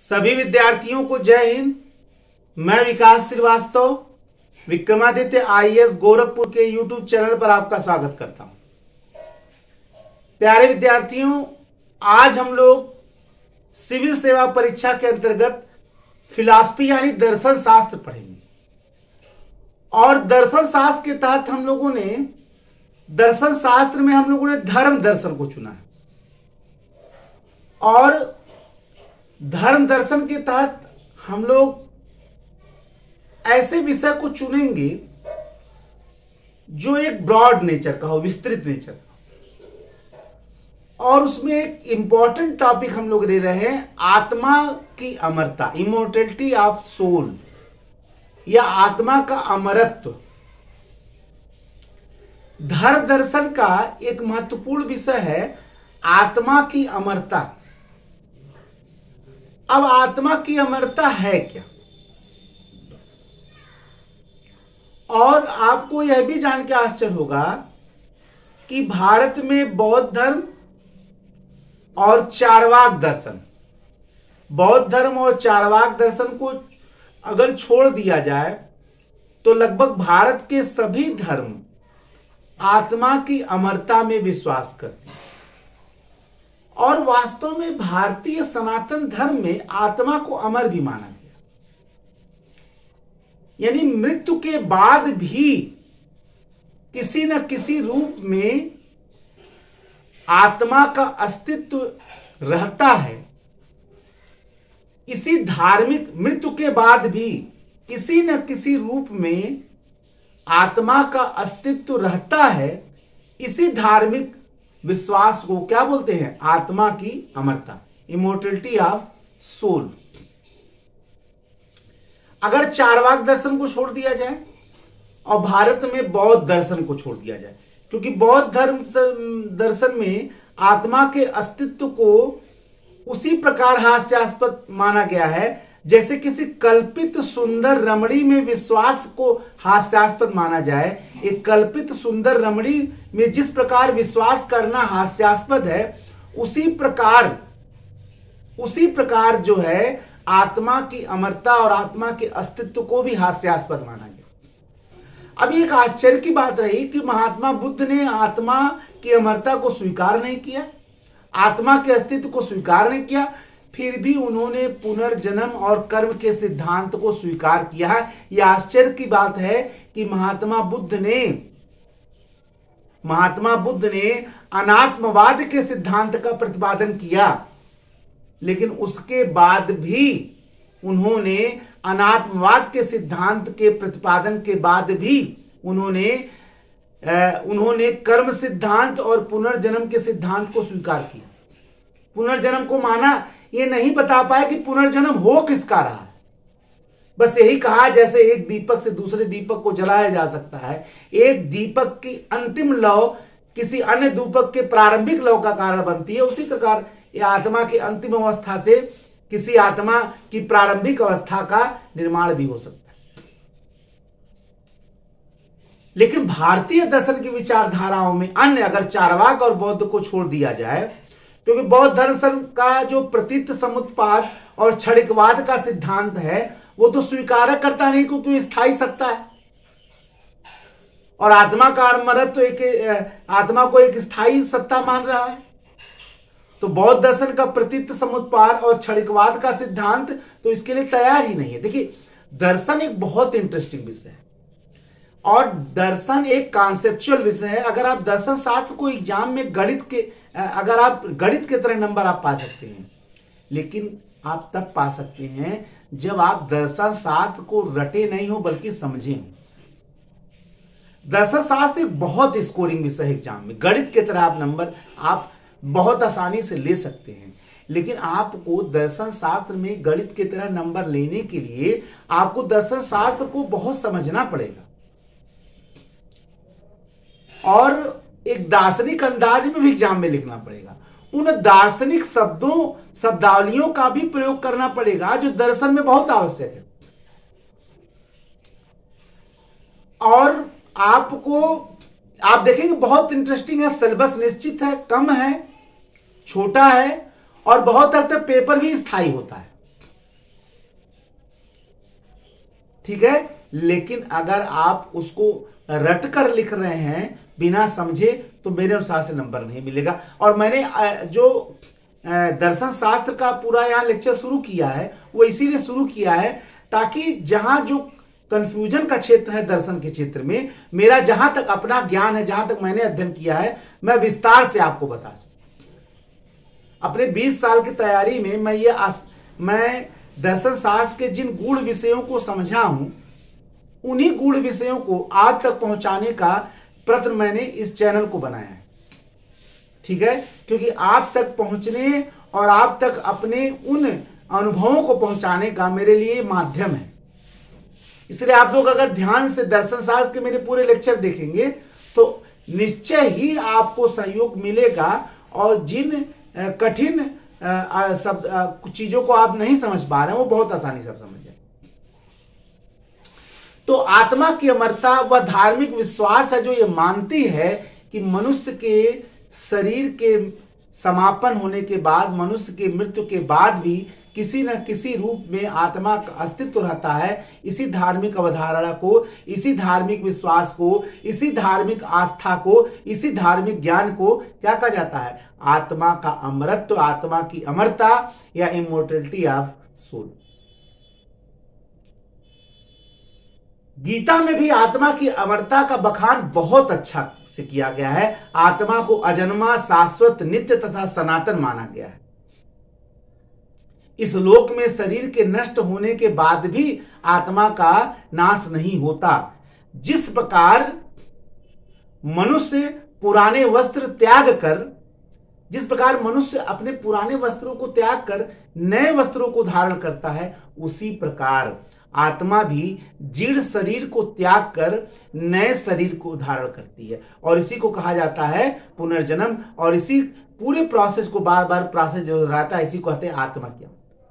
सभी विद्यार्थियों को जय हिंद। मैं विकास श्रीवास्तव विक्रमादित्य आईएएस गोरखपुर के यूट्यूब चैनल पर आपका स्वागत करता हूं। प्यारे विद्यार्थियों, आज हम लोग सिविल सेवा परीक्षा के अंतर्गत फिलॉसफी यानी दर्शन शास्त्र पढ़ेंगे। और दर्शन शास्त्र के तहत हम लोगों ने दर्शन शास्त्र में हम लोगों ने धर्म दर्शन को चुना है। और धर्म दर्शन के तहत हम लोग ऐसे विषय को चुनेंगे जो एक ब्रॉड नेचर का हो, विस्तृत नेचर का। और उसमें एक इंपॉर्टेंट टॉपिक हम लोग ले रहे हैं, आत्मा की अमरता, इमोर्टलिटी ऑफ सोल, या आत्मा का अमरत्व। धर्म दर्शन का एक महत्वपूर्ण विषय है आत्मा की अमरता। अब आत्मा की अमरता है क्या? और आपको यह भी जान के आश्चर्य होगा कि भारत में बौद्ध धर्म और चार्वाक दर्शन, बौद्ध धर्म और चार्वाक दर्शन को अगर छोड़ दिया जाए तो लगभग भारत के सभी धर्म आत्मा की अमरता में विश्वास करते हैं। और वास्तव में भारतीय सनातन धर्म में आत्मा को अमर भी माना गया, यानी मृत्यु के बाद भी किसी न किसी रूप में आत्मा का अस्तित्व रहता है। इसी धार्मिक मृत्यु के बाद भी किसी न किसी रूप में आत्मा का अस्तित्व रहता है। इसी धार्मिक विश्वास को क्या बोलते हैं? आत्मा की अमरता, इमोर्टलिटी ऑफ सोल। अगर चार्वाक दर्शन को छोड़ दिया जाए और भारत में बौद्ध दर्शन को छोड़ दिया जाए, क्योंकि बौद्ध धर्म दर्शन में आत्मा के अस्तित्व को उसी प्रकार हास्यास्पद माना गया है जैसे किसी कल्पित सुंदर रमणी में विश्वास को हास्यास्पद माना जाए। एक कल्पित सुंदर रमणी में जिस प्रकार विश्वास करना हास्यास्पद है, उसी प्रकार जो है आत्मा की अमरता और आत्मा के अस्तित्व को भी हास्यास्पद माना गया। अब एक आश्चर्य की बात रही कि महात्मा बुद्ध ने आत्मा की अमरता को स्वीकार नहीं किया, आत्मा के अस्तित्व को स्वीकार नहीं किया, फिर भी उन्होंने पुनर्जन्म और कर्म के सिद्धांत को स्वीकार किया है। यह आश्चर्य की बात है कि महात्मा बुद्ध ने अनात्मवाद के सिद्धांत का प्रतिपादन किया, लेकिन उसके बाद भी उन्होंने अनात्मवाद के सिद्धांत के प्रतिपादन के बाद भी उन्होंने कर्म सिद्धांत और पुनर्जन्म के सिद्धांत को स्वीकार किया। पुनर्जन्म को माना, ये नहीं बता पाए कि पुनर्जन्म हो किसका रहा है। बस यही कहा जैसे एक दीपक से दूसरे दीपक को जलाया जा सकता है, एक दीपक की अंतिम लौ किसी अन्य दीपक के प्रारंभिक लौ का कारण बनती है, उसी प्रकार यह आत्मा की अंतिम अवस्था से किसी आत्मा की प्रारंभिक अवस्था का निर्माण भी हो सकता है। लेकिन भारतीय दर्शन की विचारधाराओं में अन्य, अगर चार्वाक और बौद्ध को छोड़ दिया जाए, क्योंकि बौद्ध दर्शन का जो प्रतीत समुत्पाद और क्षणिकवाद का सिद्धांत है वो तो स्वीकार करता नहीं, क्योंकि स्थायी सत्ता है और आत्मा का अमरत्व आत्मा को एक स्थायी सत्ता मान रहा है। तो बौद्ध दर्शन का प्रतीत समुत्पाद और क्षणिकवाद का सिद्धांत तो इसके लिए तैयार ही नहीं है। देखिए, दर्शन एक बहुत इंटरेस्टिंग विषय है और दर्शन एक कॉन्सेप्चुअल विषय है। अगर आप दर्शन शास्त्र को एग्जाम में अगर आप गणित के तरह नंबर आप पा सकते हैं, लेकिन आप तब पा सकते हैं जब आप दर्शन शास्त्र को रटे नहीं हो बल्कि समझे हो। दर्शन शास्त्र एक बहुत स्कोरिंग विषय है एग्जाम में। गणित के तरह आप नंबर आप बहुत आसानी से ले सकते हैं, लेकिन आपको दर्शन शास्त्र में गणित की तरह नंबर लेने के लिए आपको दर्शन शास्त्र को बहुत समझना पड़ेगा और एक दार्शनिक अंदाज में भी एग्जाम में लिखना पड़ेगा। उन दार्शनिक शब्दावलियों का भी प्रयोग करना पड़ेगा जो दर्शन में बहुत आवश्यक है। और आप देखेंगे बहुत इंटरेस्टिंग है, सिलेबस निश्चित है, कम है, छोटा है और बहुत हद तक पेपर भी स्थायी होता है। ठीक है। लेकिन अगर आप उसको रट कर लिख रहे हैं बिना समझे तो मेरे अनुसार से नंबर नहीं मिलेगा। और मैंने जो दर्शन शास्त्र का पूरा यहाँ लेक्चर शुरू किया है वो इसीलिए शुरू किया है ताकि जहां जो कंफ्यूजन का क्षेत्र है दर्शन के क्षेत्र में, मेरा जहां तक अपना ज्ञान है, जहां तक मैंने अध्ययन किया है, मैं विस्तार से आपको बता सकूं। अपने 20 साल की तैयारी में मैं दर्शन शास्त्र के जिन गूढ़ विषयों को समझा हूं, उन्हीं गूढ़ विषयों को आप तक पहुंचाने का प्रयत्न मैंने इस चैनल को बनाया है, ठीक है। क्योंकि आप तक पहुंचने और आप तक अपने उन अनुभवों को पहुंचाने का मेरे लिए माध्यम है। इसलिए आप लोग अगर ध्यान से दर्शन शास्त्र के मेरे पूरे लेक्चर देखेंगे तो निश्चय ही आपको सहयोग मिलेगा और जिन कठिन सब चीजों को आप नहीं समझ पा रहे हैं वो बहुत आसानी से समझ जाए। तो आत्मा की अमरता व धार्मिक विश्वास है जो ये मानती है कि मनुष्य के शरीर के समापन होने के बाद, मनुष्य के मृत्यु के बाद भी किसी न किसी रूप में आत्मा का अस्तित्व रहता है। इसी धार्मिक अवधारणा को, इसी धार्मिक विश्वास को, इसी धार्मिक आस्था को, इसी धार्मिक ज्ञान को क्या कहा जाता है? आत्मा का अमरत्व, आत्मा की अमरता या इमोर्टलिटी ऑफ सोल। गीता में भी आत्मा की अमरता का बखान बहुत अच्छा से किया गया है। आत्मा को अजन्मा, शाश्वत, नित्य तथा सनातन माना गया है। इस लोक में शरीर के नष्ट होने के बाद भी आत्मा का नाश नहीं होता। जिस प्रकार मनुष्य पुराने वस्त्र त्याग कर, जिस प्रकार मनुष्य अपने पुराने वस्त्रों को त्याग कर नए वस्त्रों को धारण करता है, उसी प्रकार आत्मा भी जीर्ण शरीर को त्याग कर नए शरीर को धारण करती है। और इसी को कहा जाता है पुनर्जन्म। और इसी पूरे प्रोसेस को बार बार प्रोसेस जो रहता है, इसी को कहते हैं आत्मा की।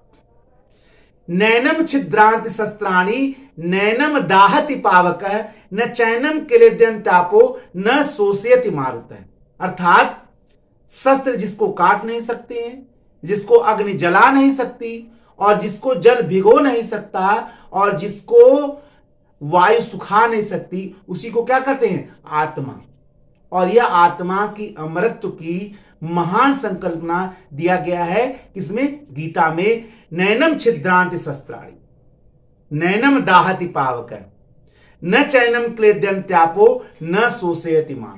नैनम छिद्रांत शस्त्राणी नैनम दाहति पावक न चैनम क्लेद्यंतापो न शोषयति मारुत। अर्थात शस्त्र जिसको काट नहीं सकते हैं, जिसको अग्नि जला नहीं सकती, और जिसको जल भिगो नहीं सकता, और जिसको वायु सुखा नहीं सकती, उसी को क्या कहते हैं? आत्मा। और यह आत्मा की अमरत्व की महान संकल्पना दिया गया है किसमें? गीता में। नैनम छिद्रांति शस्त्राणि नैनम दाहति पावक न चैनम क्लेद्यंत्यापो न शोषयति मारुत।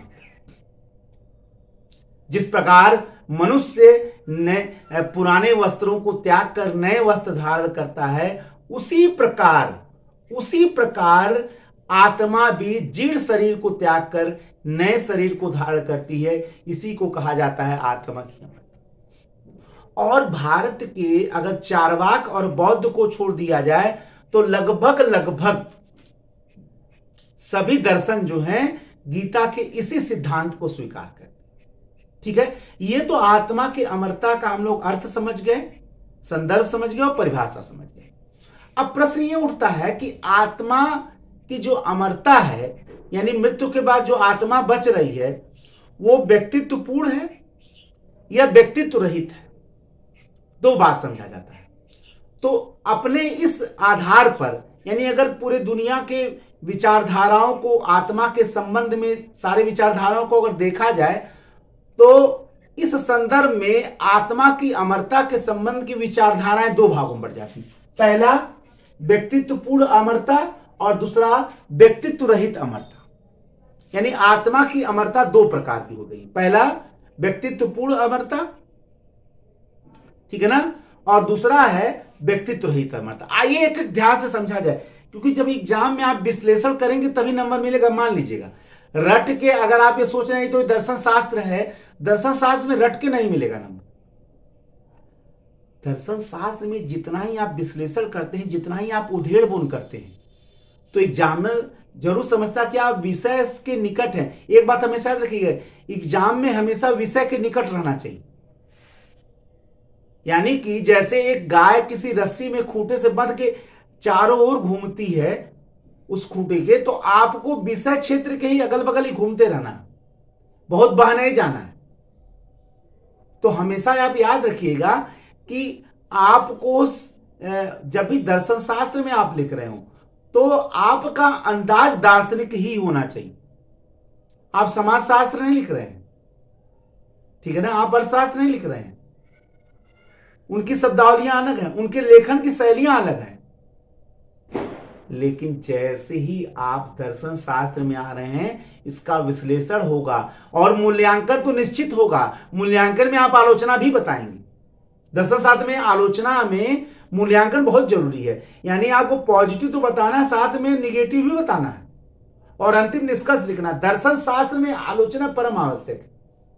जिस प्रकार मनुष्य पुराने वस्त्रों को त्याग कर नए वस्त्र धारण करता है, उसी प्रकार आत्मा भी जीर्ण शरीर को त्याग कर नए शरीर को धारण करती है। इसी को कहा जाता है आत्मा की अमरता। और भारत के अगर चार्वाक और बौद्ध को छोड़ दिया जाए तो लगभग सभी दर्शन जो हैं गीता के इसी सिद्धांत को स्वीकार करते हैं, ठीक है। ये तो आत्मा की अमरता का हम लोग अर्थ समझ गए, संदर्भ समझ गए और परिभाषा समझ गए। अब प्रश्न ये उठता है कि आत्मा की जो अमरता है, यानी मृत्यु के बाद जो आत्मा बच रही है, वो व्यक्तित्व पूर्ण है या व्यक्तित्व रहित है? दो बात समझा जाता है। तो अपने इस आधार पर, यानी अगर पूरे दुनिया के विचारधाराओं को आत्मा के संबंध में, सारे विचारधाराओं को अगर देखा जाए तो इस संदर्भ में आत्मा की अमरता के संबंध की विचारधाराएं दो भागों में बढ़ जाती हैं। पहला व्यक्तित्व पूर्ण अमरता और दूसरा व्यक्तित्व रहित अमरता। यानी आत्मा की अमरता दो प्रकार की हो गई। पहला व्यक्तित्व पूर्ण अमरता, ठीक है ना, और दूसरा है व्यक्तित्व रहित अमरता। आइए एक एक ध्यान से समझा जाए, क्योंकि जब एग्जाम में आप विश्लेषण करेंगे तभी नंबर मिलेगा। मान लीजिएगा रट के अगर आप ये सोच रहे हैं तो दर्शन शास्त्र है, दर्शन शास्त्र में रट के नहीं मिलेगा नंबर। दर्शन शास्त्र में जितना ही आप विश्लेषण करते हैं, जितना ही आप उधेड़ बुन करते हैं, तो एग्जामिनर जरूर समझता कि आप विषय के निकट हैं। एक बात हमेशा याद रखिएगा, एग्जाम में हमेशा विषय के निकट रहना चाहिए। यानी कि जैसे एक गाय किसी रस्सी में खूंटे से बंध के चारों ओर घूमती है उस खूंटे के, तो आपको विषय क्षेत्र के ही अगल बगल ही घूमते रहना, बहुत बह नहीं जाना है। तो हमेशा आप याद रखिएगा कि आपको जब भी दर्शन शास्त्र में आप लिख रहे हो तो आपका अंदाज दार्शनिक ही होना चाहिए। आप समाजशास्त्र नहीं लिख रहे हैं, ठीक है ना, आप अर्थशास्त्र नहीं लिख रहे हैं। उनकी शब्दावलियां अलग हैं, उनके लेखन की शैलियां अलग हैं। लेकिन जैसे ही आप दर्शन शास्त्र में आ रहे हैं, इसका विश्लेषण होगा और मूल्यांकन तो निश्चित होगा। मूल्यांकन में आप आलोचना भी बताएंगे। दर्शन शास्त्र में आलोचना में मूल्यांकन बहुत जरूरी है। यानी आपको पॉजिटिव तो बताना है, साथ में निगेटिव भी बताना है और अंतिम निष्कर्ष लिखना। दर्शन शास्त्र में आलोचना परम आवश्यक है।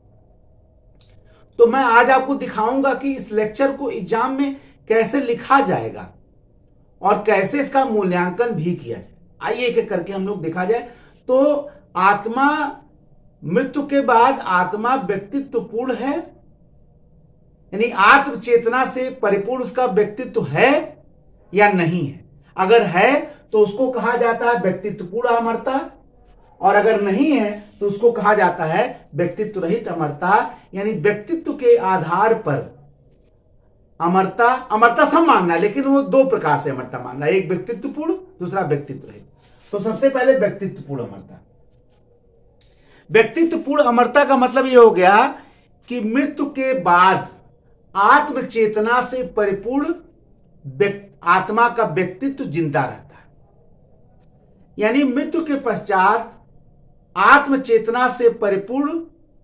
तो मैं आज आपको दिखाऊंगा कि इस लेक्चर को एग्जाम में कैसे लिखा जाएगा और कैसे इसका मूल्यांकन भी किया जाए। आइए एक एक करके हम लोग देखा जाए। तो आत्मा, मृत्यु के बाद आत्मा व्यक्तित्वपूर्ण है, यानी आत्म चेतना से परिपूर्ण उसका व्यक्तित्व है या नहीं है। अगर है तो उसको कहा जाता है व्यक्तित्वपूर्ण अमरता, और अगर नहीं है तो उसको कहा जाता है व्यक्तित्व रहित अमरता। यानी व्यक्तित्व के आधार पर अमरता, अमरता सब मानना है, लेकिन वो दो प्रकार से अमरता मानना है, एक व्यक्तित्वपूर्ण, दूसरा व्यक्तित्व रहित। तो सबसे पहले व्यक्तित्वपूर्ण अमरता। व्यक्तित्वपूर्ण अमरता का मतलब यह हो गया कि मृत्यु के बाद आत्म चेतना से परिपूर्ण आत्मा का व्यक्तित्व जिंदा रहता है। यानी मृत्यु के पश्चात आत्म चेतना से परिपूर्ण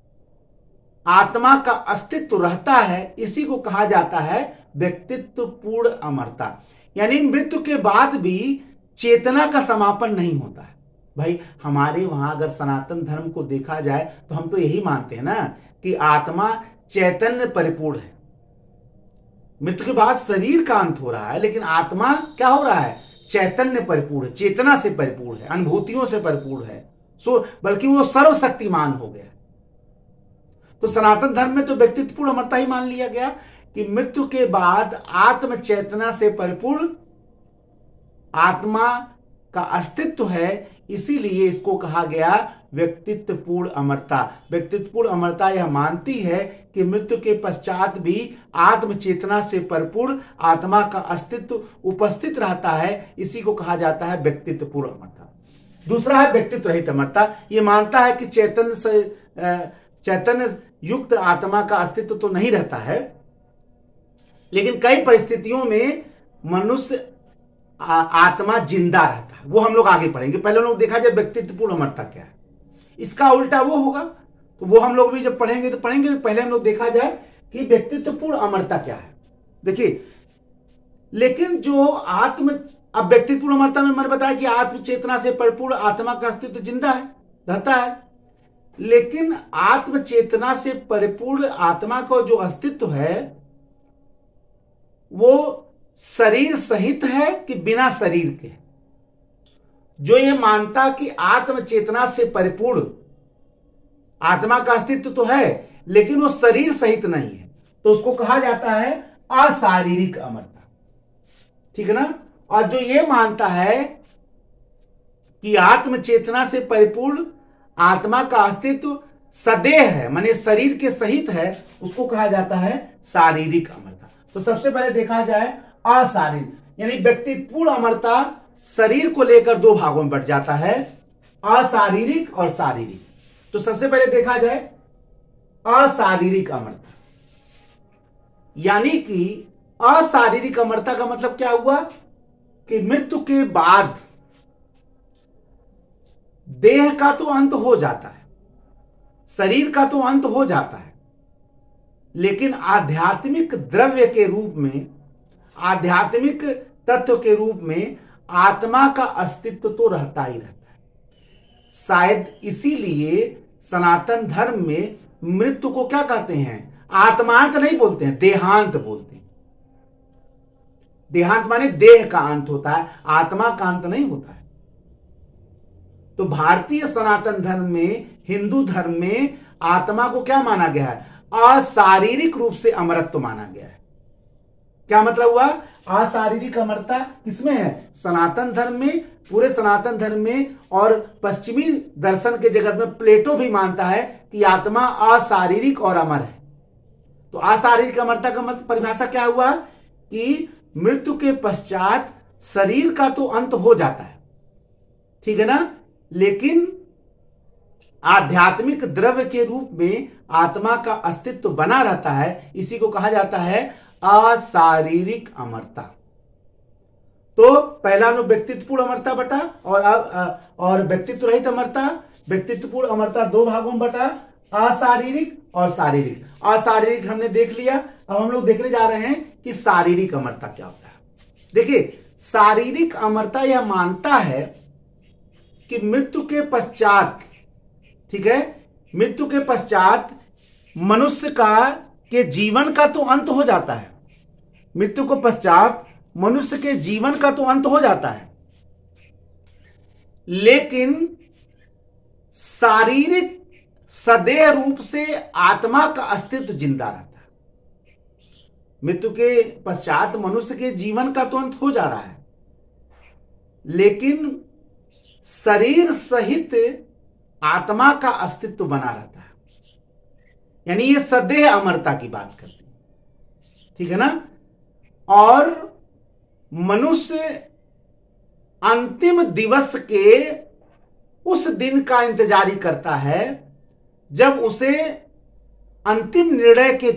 आत्मा का अस्तित्व रहता है, इसी को कहा जाता है व्यक्तित्वपूर्ण अमरता। यानी मृत्यु के बाद भी चेतना का समापन नहीं होता है। भाई हमारे वहां अगर सनातन धर्म को देखा जाए तो हम तो यही मानते हैं ना कि आत्मा चैतन्य परिपूर्ण है। मृत्यु के बाद शरीर का अंत हो रहा है, लेकिन आत्मा क्या हो रहा है? चैतन्य परिपूर्ण, चेतना से परिपूर्ण है, अनुभूतियों से परिपूर्ण है, बल्कि वो सर्वशक्तिमान हो गया। तो सनातन धर्म में तो व्यक्तित्वपूर्ण अमरता ही मान लिया गया कि मृत्यु के बाद आत्म चेतना से परिपूर्ण आत्मा का अस्तित्व है, इसीलिए इसको कहा गया व्यक्तित्वपूर्ण अमरता। व्यक्तित्वपूर्ण अमरता यह मानती है कि मृत्यु के पश्चात भी आत्म चेतना से परिपूर्ण आत्मा का अस्तित्व उपस्थित रहता है, इसी को कहा जाता है व्यक्तित्वपूर्ण अमरता। दूसरा है व्यक्तित्व रहित अमरता। यह मानता है कि चैतन्य युक्त आत्मा का अस्तित्व तो नहीं रहता है, लेकिन कई परिस्थितियों में मनुष्य आत्मा जिंदा रहता है। वो हम लोग आगे पढ़ेंगे। पहले हम लोग देखा जाए व्यक्तित्वपूर्ण अमरता क्या है। इसका उल्टा वो होगा, तो वो हम लोग भी जब पढ़ेंगे तो पढ़ेंगे। पहले हम लोग देखा जाए कि व्यक्तित्वपूर्ण अमरता क्या है। देखिए, लेकिन जो अब व्यक्तित्वपूर्ण अमरता में मैंने बताया कि आत्म चेतना से परिपूर्ण आत्मा का अस्तित्व जिंदा है, रहता है, लेकिन आत्म चेतना से परिपूर्ण आत्मा का जो अस्तित्व है वो शरीर सहित है कि बिना शरीर के। जो ये मानता कि आत्म चेतना से परिपूर्ण आत्मा का अस्तित्व तो है, लेकिन वो शरीर सहित नहीं है, तो उसको कहा जाता है अशारीरिक अमरता। ठीक है ना। और जो ये मानता है कि आत्म चेतना से परिपूर्ण आत्मा का अस्तित्व सदेह है, माने शरीर के सहित है, उसको कहा जाता है शारीरिक अमरता। तो सबसे पहले देखा जाए अशारीरिक, यानी व्यक्तित्वपूर्ण अमरता शरीर को लेकर दो भागों में बंट जाता है, अशारीरिक और शारीरिक। तो सबसे पहले देखा जाए अशारीरिक अमरता। यानी कि अशारीरिक अमरता का मतलब क्या हुआ कि मृत्यु के बाद देह का तो अंत हो जाता है, शरीर का तो अंत हो जाता है, लेकिन आध्यात्मिक द्रव्य के रूप में, आध्यात्मिक तत्व के रूप में आत्मा का अस्तित्व तो रहता ही रहता है। शायद इसीलिए सनातन धर्म में मृत्यु को क्या कहते हैं? आत्मांत नहीं बोलते हैं, देहांत बोलते हैं। देहांत माने देह का अंत होता है, आत्मा का अंत नहीं होता है। तो भारतीय सनातन धर्म में, हिंदू धर्म में आत्मा को क्या माना गया है? अशारीरिक रूप से अमरत्व माना गया है। क्या मतलब हुआ? अशारीरिक अमरता किसमें है? सनातन धर्म में, पूरे सनातन धर्म में। और पश्चिमी दर्शन के जगत में प्लेटो भी मानता है कि आत्मा अशारीरिक और अमर है। तो अशारीरिक अमरता का मतलब परिभाषा क्या हुआ कि मृत्यु के पश्चात शरीर का तो अंत हो जाता है, ठीक है ना। लेकिन आध्यात्मिक द्रव्य के रूप में आत्मा का अस्तित्व बना रहता है, इसी को कहा जाता है अशारीरिक अमरता। तो पहला अनु व्यक्तित्वपूर्ण अमरता बटा और व्यक्तित्व रहित अमरता। व्यक्तित्वपूर्ण अमरता दो भागों में बटा, अशारीरिक और शारीरिक। अशारीरिक हमने देख लिया, अब हम लोग देखने जा रहे हैं कि शारीरिक अमरता क्या होता है। देखिए, शारीरिक अमरता यह मानता है कि मृत्यु के पश्चात, ठीक है, मृत्यु के पश्चात मनुष्य के जीवन का तो अंत हो जाता है। मृत्यु के पश्चात मनुष्य के जीवन का तो अंत हो जाता है, लेकिन शारीरिक सदैव रूप से आत्मा का अस्तित्व जिंदा रहता है। मृत्यु के पश्चात मनुष्य के जीवन का तो अंत हो जा रहा है, लेकिन शरीर सहित आत्मा का अस्तित्व बना रहता है। यानी ये सदैव अमरता की बात करते हैं, ठीक है ना। और मनुष्य अंतिम दिवस के उस दिन का इंतजारी करता है जब उसे अंतिम निर्णय के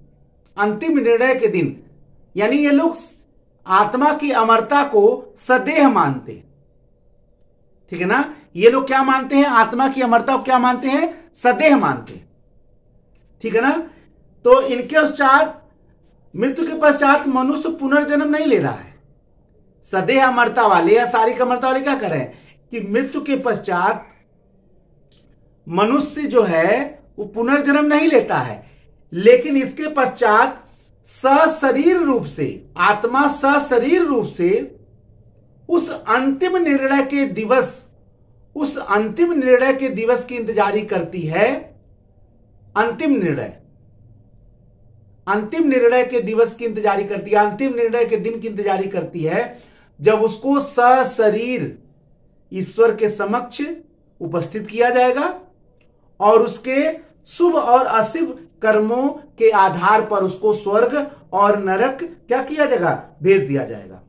दिन, यानी ये लोग आत्मा की अमरता को सदैव मानते हैं, ठीक है ना। ये लोग क्या मानते हैं? आत्मा की अमरता को क्या मानते हैं? सदैव मानते हैं, ठीक है ना। तो इनके पश्चात, मृत्यु के पश्चात मनुष्य पुनर्जन्म नहीं ले रहा है। सदैव अमरता वाले या शारीरिक अमरता वाले क्या कर रहे हैं कि मृत्यु के पश्चात मनुष्य जो है वो पुनर्जन्म नहीं लेता है, लेकिन इसके पश्चात सशरीर रूप से, आत्मा सशरीर रूप से उस अंतिम निर्णय के दिवस की इंतजारी करती है। अंतिम निर्णय के दिवस की इंतजारी करती है, अंतिम निर्णय के दिन की इंतजारी करती है, जब उसको सशरीर ईश्वर के समक्ष उपस्थित किया जाएगा और उसके शुभ और अशुभ कर्मों के आधार पर उसको स्वर्ग और नरक क्या किया जाएगा? भेज दिया जाएगा।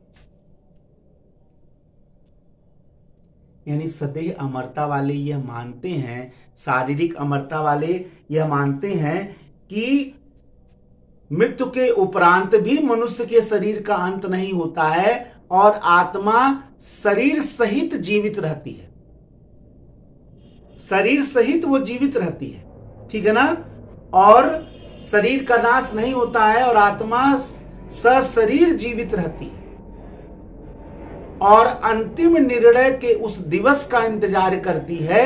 यानी सदैव अमरता वाले यह मानते हैं, शारीरिक अमरता वाले यह मानते हैं कि मृत्यु के उपरांत भी मनुष्य के शरीर का अंत नहीं होता है और आत्मा शरीर सहित जीवित रहती है, शरीर सहित वो जीवित रहती है, ठीक है ना। और शरीर का नाश नहीं होता है और आत्मा सशरीर जीवित रहती है और अंतिम निर्णय के उस दिवस का इंतजार करती है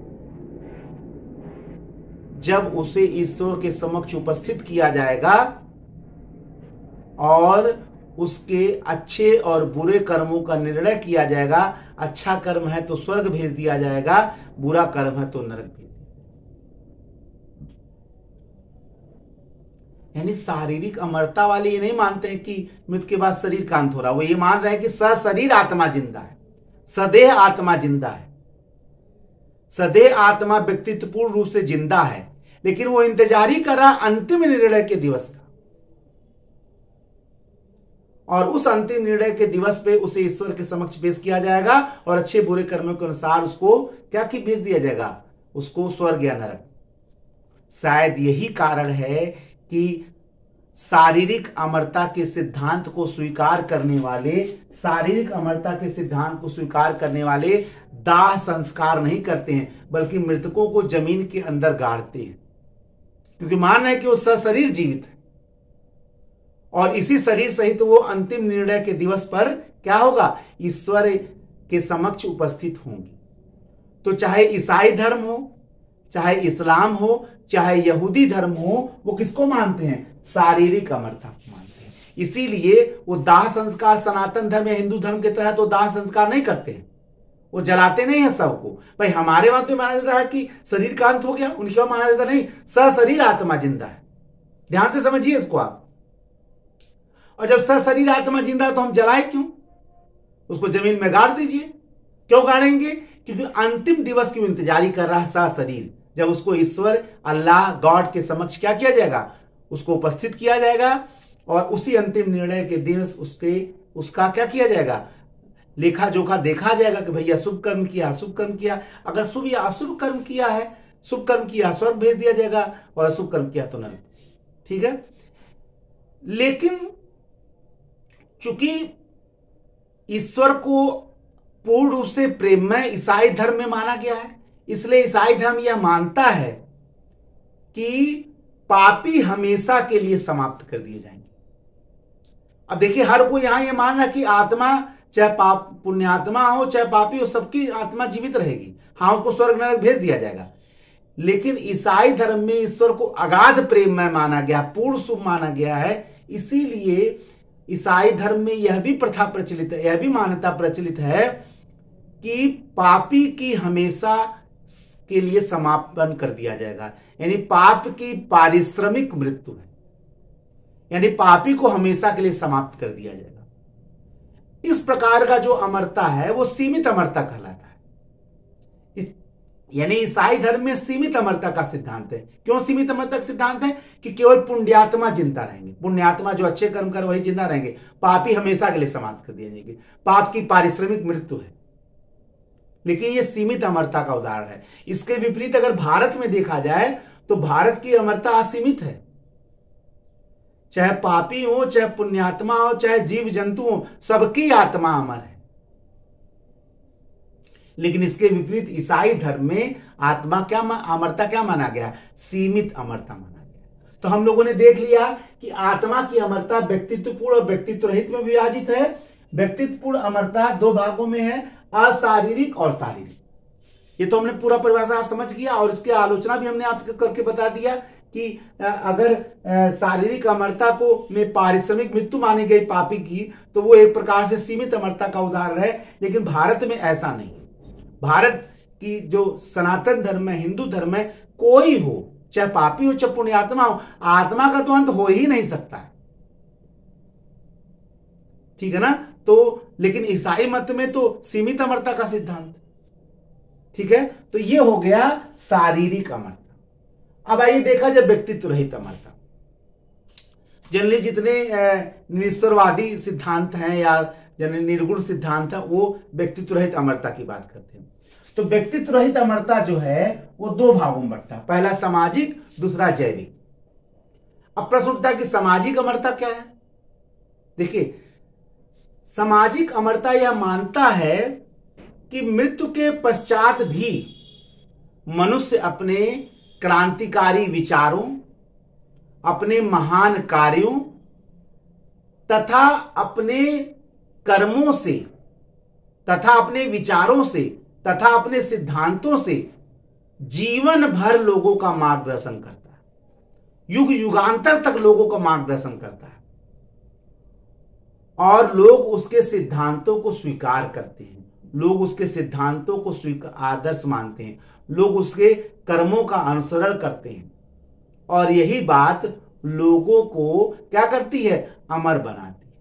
जब उसे ईश्वर के समक्ष उपस्थित किया जाएगा और उसके अच्छे और बुरे कर्मों का निर्णय किया जाएगा। अच्छा कर्म है तो स्वर्ग भेज दिया जाएगा, बुरा कर्म है तो नरक भेज दिया। यानी शारीरिक अमरता वाले ये नहीं मानते हैं कि मृत्यु के बाद शरीर का अंत हो रहा, वो ये मान रहे हैं कि सशरीर आत्मा जिंदा है, सदैव आत्मा जिंदा है, सदैव आत्मा व्यक्तित्वपूर्ण रूप से जिंदा है, लेकिन वो इंतजारी कर रहा अंतिम निर्णय के दिवस का। और उस अंतिम निर्णय के दिवस पे उसे ईश्वर के समक्ष पेश किया जाएगा और अच्छे बुरे कर्मों के अनुसार उसको क्या की भेज दिया जाएगा? उसको स्वर्ग या नरक। शायद यही कारण है कि शारीरिक अमरता के सिद्धांत को स्वीकार करने वाले, शारीरिक अमरता के सिद्धांत को स्वीकार करने वाले दाह संस्कार नहीं करते हैं, बल्कि मृतकों को जमीन के अंदर गाड़ते हैं, क्योंकि मान रहे हैं कि वो सशरीर जीवित है और इसी शरीर सहित वो अंतिम निर्णय के दिवस पर क्या होगा? ईश्वर के समक्ष उपस्थित होंगी। तो चाहे ईसाई धर्म हो, चाहे इस्लाम हो, चाहे यहूदी धर्म हो, वो किसको मानते हैं? शारीरिक अमरता को मानते हैं। इसीलिए वो दाह संस्कार सनातन धर्म या हिंदू धर्म के तहत वो दाह संस्कार नहीं करते हैं, वो जलाते नहीं है सबको। भाई हमारे वहां तो माना जाता है कि शरीर का अंत हो गया, उनके वहां माना जाता नहीं, सशरीर आत्मा जिंदा है। ध्यान से समझिए इसको आप। और जब सशरीर आत्मा जिंदा है तो हम जलाए क्यों? उसको जमीन में गाड़ दीजिए। क्यों गाड़ेंगे? क्योंकि अंतिम दिवस की इंतजारी कर रहा है सशरीर, जब उसको ईश्वर अल्लाह गॉड के समक्ष क्या किया जाएगा? उसको उपस्थित किया जाएगा और उसी अंतिम निर्णय के दिन उसका क्या किया जाएगा? लेखा जोखा देखा जाएगा कि भैया शुभ कर्म किया, अशुभ कर्म किया। अगर शुभ या अशुभ कर्म किया है, शुभ कर्म किया स्वर्ग भेज दिया जाएगा और अशुभ कर्म किया तो नरक। ठीक है, लेकिन चूंकि ईश्वर को पूर्ण रूप से प्रेममय ईसाई धर्म में माना गया है, इसलिए ईसाई धर्म यह मानता है कि पापी हमेशा के लिए समाप्त कर दिए जाएंगे। अब देखिए, हर कोई यहां यह मानना कि आत्मा चाहे पाप पुण्यात्मा हो चाहे पापी हो, सबकी आत्मा जीवित रहेगी। हाँ, उसको स्वर्ग नरक भेज दिया जाएगा, लेकिन ईसाई धर्म में ईश्वर को अगाध प्रेममय माना गया, पूर्ण शुभ माना गया है। इसीलिए ईसाई धर्म में यह भी प्रथा प्रचलित है, यह भी मान्यता प्रचलित है कि पापी की हमेशा के लिए समापन कर दिया जाएगा, यानी पाप की पारिश्रमिक मृत्यु है, यानी पापी को हमेशा के लिए समाप्त कर दिया जाएगा। इस प्रकार का जो अमरता है वो सीमित अमरता कहलाता है। यानी ईसाई धर्म में सीमित अमरता का सिद्धांत है। क्यों सीमित अमरता का सिद्धांत है? कि केवल पुण्यात्मा जिंदा रहेंगे, पुण्यात्मा जो अच्छे कर्म कर वही जिंदा रहेंगे, पापी हमेशा के लिए समाप्त कर दिए जाएंगे। पाप की पारिश्रमिक मृत्यु है, लेकिन यह सीमित अमरता का उदाहरण है। इसके विपरीत अगर भारत में देखा जाए तो भारत की अमरता असीमित है। चाहे पापी हो, चाहे पुण्यात्मा हो, चाहे जीव जंतु हो, सबकी आत्मा अमर है। लेकिन इसके विपरीत ईसाई धर्म में आत्मा क्या अमरता क्या माना गया? सीमित अमरता माना गया। तो हम लोगों ने देख लिया कि आत्मा की अमरता व्यक्तित्वपूर्ण और व्यक्तित्व रहित में विभाजित है। व्यक्तित्वपूर्ण अमरता दो भागों में है, अशारीरिक और शारीरिक। ये तो हमने पूरा परिभाषा आप समझ गया, और इसकी आलोचना भी हमने आपको करके बता दिया कि अगर शारीरिक अमरता को में पारिश्रमिक मृत्यु मानी गई पापी की, तो वो एक प्रकार से सीमित अमरता का उदाहरण है। लेकिन भारत में ऐसा नहीं। भारत की जो सनातन धर्म है, हिंदू धर्म है, कोई हो, चाहे पापी हो चाहे पुण्यात्मा हो, आत्मा का तो अंत हो ही नहीं सकता है। ठीक है ना? तो लेकिन ईसाई मत में तो सीमित अमरता का सिद्धांत। ठीक है, तो ये हो गया शारीरिक अमरता। अब आइए देखा जाए व्यक्तित्व रहित अमरता। जनरली जितने निरीश्वरवादी सिद्धांत हैं या जनरली निर्गुण सिद्धांत है, वो व्यक्तित्व रहित अमरता की बात करते हैं। तो व्यक्तित्व रहित अमरता जो है वो दो भागों में बढ़ता है, पहला सामाजिक, दूसरा जैविक। अब प्रश्न उठता है कि सामाजिक अमरता क्या है? देखिए, सामाजिक अमरता यह मानता है कि मृत्यु के पश्चात भी मनुष्य अपने क्रांतिकारी विचारों, अपने महान कार्यों तथा अपने कर्मों से तथा अपने विचारों से तथा अपने सिद्धांतों से जीवन भर लोगों का मार्गदर्शन करता है, युग युगांतर तक लोगों का मार्गदर्शन करता है, और लोग उसके सिद्धांतों को स्वीकार करते हैं, लोग उसके सिद्धांतों को आदर्श मानते हैं, लोग उसके कर्मों का अनुसरण करते हैं, और यही बात लोगों को क्या करती है? अमर बनाती है।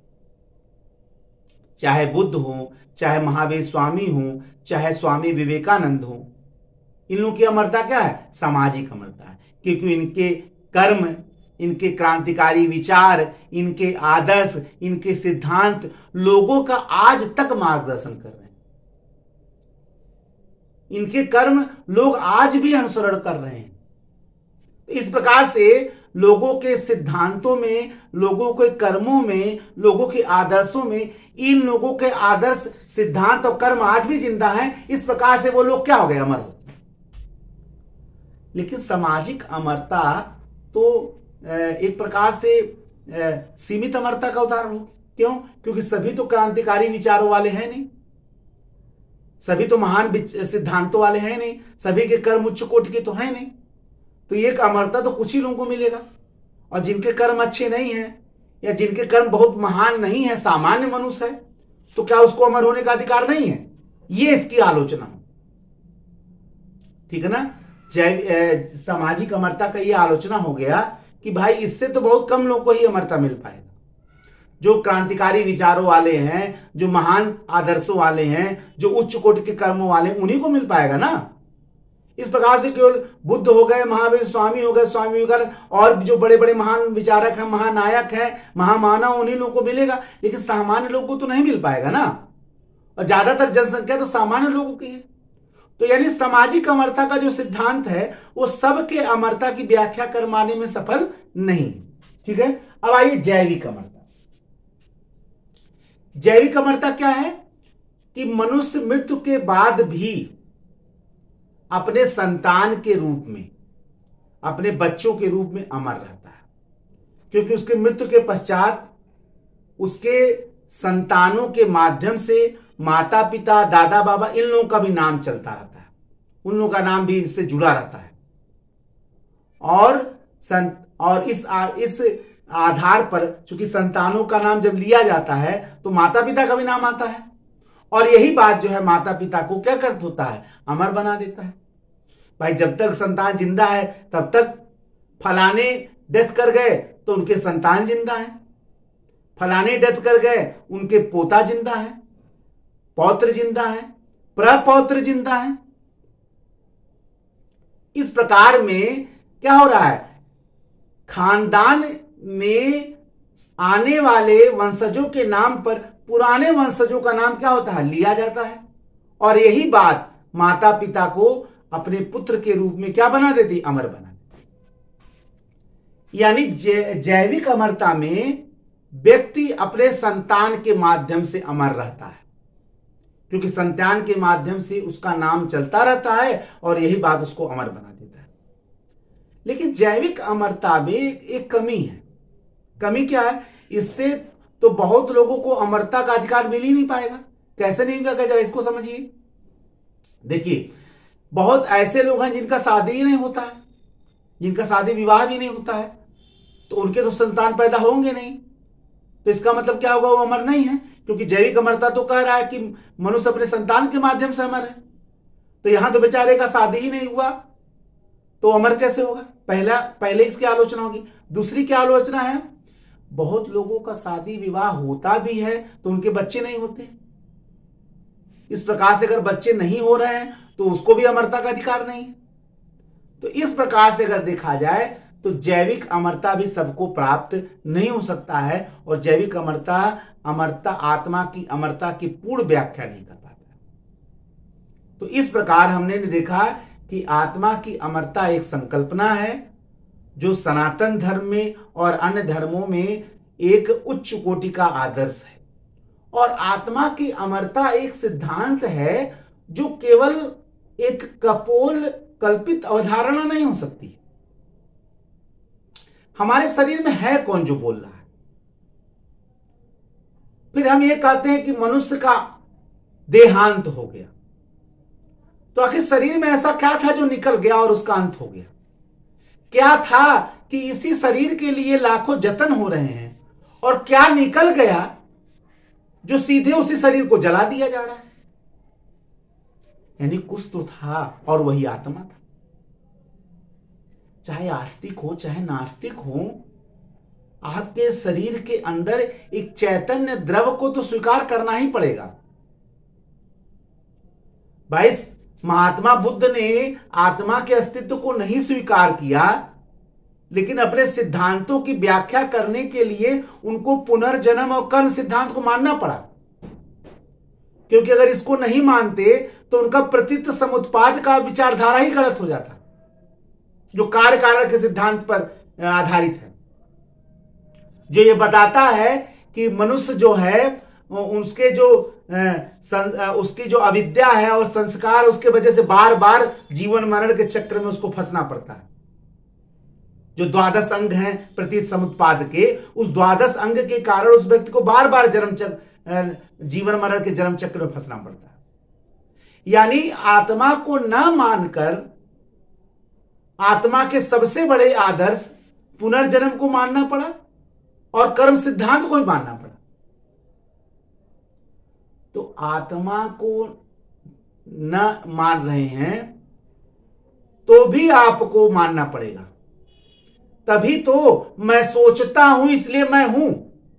चाहे बुद्ध हो, चाहे महावीर स्वामी हो, चाहे स्वामी विवेकानंद हो, इन लोगों की अमरता क्या है? सामाजिक अमरता है, क्योंकि इनके कर्म, इनके क्रांतिकारी विचार, इनके आदर्श, इनके सिद्धांत लोगों का आज तक मार्गदर्शन कर रहे हैं। इनके कर्म लोग आज भी अनुसरण कर रहे हैं। इस प्रकार से लोगों के सिद्धांतों में, लोगों के कर्मों में, लोगों के आदर्शों में, इन लोगों के आदर्श, सिद्धांत और कर्म आज भी जिंदा हैं। इस प्रकार से वो लोग क्या हो गए? अमर हो। लेकिन सामाजिक अमरता तो एक प्रकार से सीमित अमरता का उदाहरण हो। क्यों? क्योंकि सभी तो क्रांतिकारी विचारों वाले हैं नहीं, सभी तो महान सिद्धांतों वाले हैं नहीं, सभी के कर्म उच्च कोटि के तो हैं नहीं। तो ये अमरता तो कुछ ही लोगों को मिलेगा, और जिनके कर्म अच्छे नहीं हैं या जिनके कर्म बहुत महान नहीं है, सामान्य मनुष्य है, तो क्या उसको अमर होने का अधिकार नहीं है? ये इसकी आलोचना हो। ठीक है ना? सामाजिक अमरता का ये आलोचना हो गया कि भाई इससे तो बहुत कम लोगों को ही अमरता मिल पाएगा। जो क्रांतिकारी विचारों वाले हैं, जो महान आदर्शों वाले हैं, जो उच्च कोटि के कर्मों वाले हैं, उन्हीं को मिल पाएगा ना। इस प्रकार से केवल बुद्ध हो गए, महावीर स्वामी हो गए, स्वामी विवेकानंद, और जो बड़े बड़े महान विचारक हैं, महानायक हैं, महामानव, उन्हीं लोगों को मिलेगा, लेकिन सामान्य लोगों को तो नहीं मिल पाएगा ना। और ज्यादातर जनसंख्या तो सामान्य लोगों की है। तो यानी सामाजिक अमरता का जो सिद्धांत है वो सबके अमरता की व्याख्या करवाने में सफल नहीं। ठीक है, अब आइए जैविक अमरता। जैविक अमरता क्या है कि मनुष्य मृत्यु के बाद भी अपने संतान के रूप में, अपने बच्चों के रूप में अमर रहता है, क्योंकि उसके मृत्यु के पश्चात उसके संतानों के माध्यम से माता पिता, दादा बाबा, इन लोगों का भी नाम चलता रहता है, उन लोगों का नाम भी इससे जुड़ा रहता है। और इस आधार पर चूंकि संतानों का नाम जब लिया जाता है तो माता पिता का भी नाम आता है, और यही बात जो है माता पिता को क्या कर होता है, अमर बना देता है। भाई जब तक संतान जिंदा है तब तक फलाने डेथ कर गए तो उनके संतान जिंदा है, फलाने डेथ कर गए उनके पोता जिंदा है, पौत्र जिंदा है, प्रपौत्र जिंदा है। इस प्रकार में क्या हो रहा है, खानदान में आने वाले वंशजों के नाम पर पुराने वंशजों का नाम क्या होता है, लिया जाता है, और यही बात माता पिता को अपने पुत्र के रूप में क्या बना देती, अमर बना देती। यानी जैविक अमरता में व्यक्ति अपने संतान के माध्यम से अमर रहता है, क्योंकि संतान के माध्यम से उसका नाम चलता रहता है और यही बात उसको अमर बना देता है। लेकिन जैविक अमरता में एक कमी है। कमी क्या है, इससे तो बहुत लोगों को अमरता का अधिकार मिल ही नहीं पाएगा। कैसे नहीं मिलेगा, जरा इसको समझिए। देखिए, बहुत ऐसे लोग हैं जिनका शादी ही नहीं होता है, जिनका शादी विवाह भी नहीं होता है, तो उनके तो संतान पैदा होंगे नहीं, तो इसका मतलब क्या होगा, वो अमर नहीं है, क्योंकि जैविक अमरता तो कह रहा है कि मनुष्य अपने संतान के माध्यम से अमर है। तो यहां तो बेचारे का शादी ही नहीं हुआ तो अमर कैसे होगा। पहले इसकी आलोचना होगी। दूसरी क्या आलोचना है, बहुत लोगों का शादी विवाह होता भी है तो उनके बच्चे नहीं होते। इस प्रकार से अगर बच्चे नहीं हो रहे हैं तो उसको भी अमरता का अधिकार नहीं है। तो इस प्रकार से अगर देखा जाए तो जैविक अमरता भी सबको प्राप्त नहीं हो सकता है, और जैविक अमरता आत्मा की अमरता की पूर्ण व्याख्या नहीं कर पाता। तो इस प्रकार हमने देखा कि आत्मा की अमरता एक संकल्पना है जो सनातन धर्म में और अन्य धर्मों में एक उच्च कोटि का आदर्श है, और आत्मा की अमरता एक सिद्धांत है जो केवल एक कल्पित अवधारणा नहीं हो सकती। हमारे शरीर में है कौन जो बोल रहा है। फिर हम ये कहते हैं कि मनुष्य का देहांत हो गया, तो आखिर शरीर में ऐसा क्या था जो निकल गया और उसका अंत हो गया। क्या था कि इसी शरीर के लिए लाखों जतन हो रहे हैं, और क्या निकल गया जो सीधे उसी शरीर को जला दिया जा रहा है। यानी कुछ तो था और वही आत्मा था। चाहे आस्तिक हो चाहे नास्तिक हो, आपके शरीर के अंदर एक चैतन्य द्रव को तो स्वीकार करना ही पड़ेगा। भाई महात्मा बुद्ध ने आत्मा के अस्तित्व को नहीं स्वीकार किया, लेकिन अपने सिद्धांतों की व्याख्या करने के लिए उनको पुनर्जन्म और कर्म सिद्धांत को मानना पड़ा, क्योंकि अगर इसको नहीं मानते तो उनका प्रतीत समुत्पाद का विचारधारा ही गलत हो जाता, जो कार्य कारण के सिद्धांत पर आधारित है, जो ये बताता है कि मनुष्य जो है उसके जो उसकी जो अविद्या है और संस्कार, उसके वजह से बार बार जीवन मरण के चक्र में उसको फंसना पड़ता है। जो द्वादश अंग हैं प्रतीत समुत्पाद के, उस द्वादश अंग के कारण उस व्यक्ति को बार बार जीवन मरण के जन्म चक्र में फंसना पड़ता है। यानी आत्मा को न मानकर आत्मा के सबसे बड़े आदर्श पुनर्जन्म को मानना पड़ा और कर्म सिद्धांत को ही मानना पड़ा। तो आत्मा को न मान रहे हैं तो भी आपको मानना पड़ेगा, तभी तो मैं सोचता हूं इसलिए मैं हूं।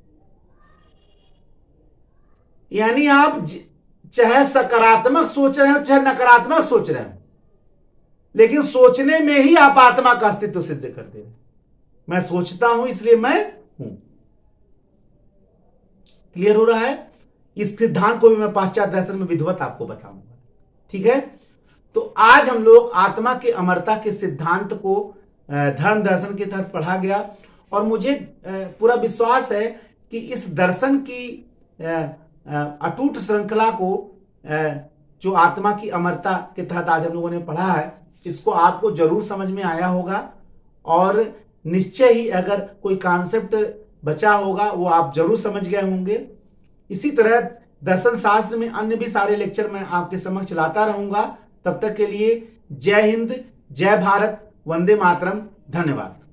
यानी आप चाहे सकारात्मक सोच रहे हो चाहे नकारात्मक सोच रहे हो, लेकिन सोचने में ही आप आत्मा का अस्तित्व सिद्ध कर दे। मैं सोचता हूं इसलिए मैं हूं। क्लियर हो रहा है? इस सिद्धांत को भी मैं पाश्चात्य दर्शन में विधिवत आपको बताऊंगा। ठीक है, तो आज हम लोग आत्मा के अमरता के सिद्धांत को धर्म दर्शन के तहत पढ़ा गया, और मुझे पूरा विश्वास है कि इस दर्शन की अटूट श्रृंखला को जो आत्मा की अमरता के तहत आज हम लोगों ने पढ़ा है, इसको आपको जरूर समझ में आया होगा, और निश्चय ही अगर कोई कॉन्सेप्ट बचा होगा वो आप जरूर समझ गए होंगे। इसी तरह दर्शन शास्त्र में अन्य भी सारे लेक्चर मैं आपके समक्ष लाता रहूंगा। तब तक के लिए जय हिंद, जय भारत, वंदे मातरम, धन्यवाद।